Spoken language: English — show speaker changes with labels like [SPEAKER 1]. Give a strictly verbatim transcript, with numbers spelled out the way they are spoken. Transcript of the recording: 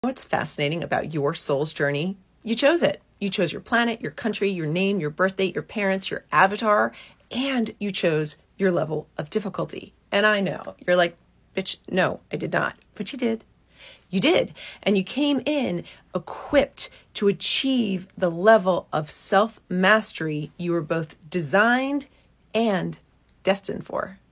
[SPEAKER 1] What's fascinating about your soul's journey? You chose it. You chose your planet, your country, your name, your birth date, your parents, your avatar, and you chose your level of difficulty. And I know, you're like, bitch, no, I did not. But you did. You did. And you came in equipped to achieve the level of self-mastery you were both designed and destined for.